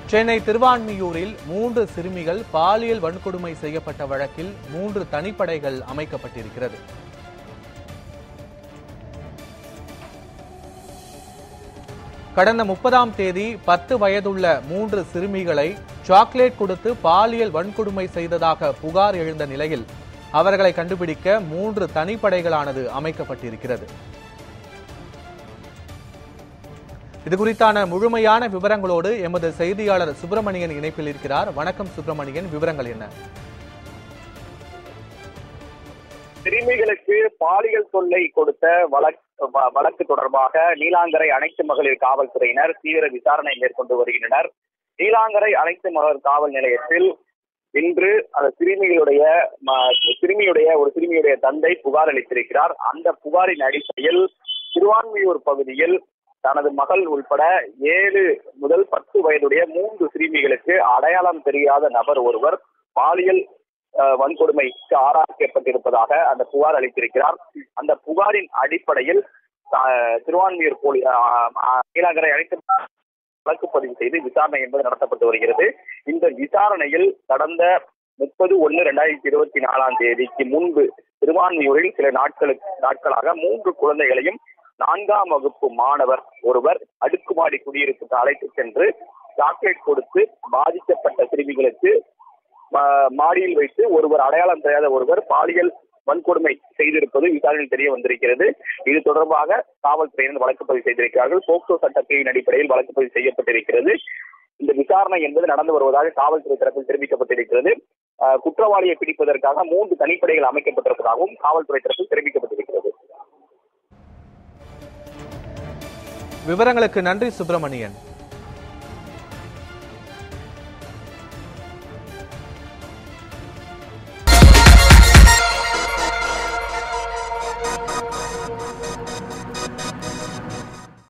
சென்னை திருவான்மியூரில் 3 சிறுமிகள் பாலியல் வன்கொடுமை செய்யப்பட்ட வழக்கில் 3 தனிப்படைகள் அமைக்கப்பட்டிருக்கிறது. கடந்த 30ஆம் தேதி 10 வயதுள்ள 3 சிறுமிகளை சாக்லேட் கொடுத்து பாலியல் வன்கொடுமை செய்ததாக புகார் எழுந்த நிலையில் அவர்களை கண்டுபிடிக்க 3 தனிப்படைகளானது அமைக்கப்பட்டிருக்கிறது. இதுகுறித்தான முழுமையான விவரங்களோடு எமது செய்தியாளர் சுப்பிரமணியன் இணைப்பில் இருக்கிறார். வணக்கம் சுப்பிரமணியன், விவரங்கள் என்ன? சிறுமிகளுக்கு பாலியல் தொல்லை கொடுத்த வழக்கு தொடர்பாக நீலாங்கரை அனைத்து மகளிர் காவல்துறையினர் தீவிர விசாரணை மேற்கொண்டு வருகின்றனர். நீலாங்கரை அனைத்து மகளிர் காவல் நிலையத்தில் இன்று அந்த சிறுமியுடைய தந்தை புகார் அளித்திருக்கிறார். அந்த புகாரின் அடிப்படையில் திருவான்மியூர் பகுதியில் தனது மகள் உள்பட 7 முதல் 10 வயதுடைய 3 சிறுமிகளுக்கு அடையாளம் தெரியாத நபர் ஒருவர் பாலியல் வன்கொடுமைக்கு ஆளாக்கப்பட்டிருப்பதாக அந்த புகார் அளித்திருக்கிறார். அந்த புகாரின் அடிப்படையில் திருவான்மியூர் நீலாங்கரை அனைத்து வழக்கு பதிவு செய்து விசாரணை என்பது நடத்தப்பட்டு வருகிறது. இந்த விசாரணையில் கடந்த 30/1/2024 தேதிக்கு முன்பு திருவான்மியூரில் சில நாட்களாக 3 குழந்தைகளையும் 4ஆம் வகுப்பு மாணவர் ஒருவர் அடுக்குமாடி குடியிருப்புக்கு அழைத்து சென்று சாக்லேட் கொடுத்து பாதிக்கப்பட்ட சிறுமிகளுக்கு மாடியில் வைத்து அடையாளம் தெரியாத ஒருவர் பாலியல் வன்கொடுமை செய்திருப்பது விசாரணையில் தெரிய வந்திருக்கிறது. இது தொடர்பாக காவல்துறையினர் வழக்கு பதிவு செய்திருக்கிறார்கள். போக்சோ சட்டத்தின் அடிப்படையில் வழக்கு பதிவு செய்யப்பட்டிருக்கிறது. இந்த விசாரணை என்பது நடந்து வருவதாக காவல்துறை தரப்பில் தெரிவிக்கப்பட்டிருக்கிறது. குற்றவாளியை பிடிப்பதற்காக 3 தனிப்படைகள் அமைக்கப்பட்டிருப்பதாகவும் காவல்துறை தரப்பில் தெரிவிக்கப்பட்டிருக்கிறது. விவரங்களுக்கு நன்றி சுப்பிரமணியன்.